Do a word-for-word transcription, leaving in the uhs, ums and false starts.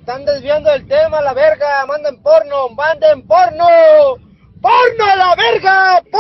están desviando el tema, la verga. Manden porno, manden porno. ¡Porno a la verga!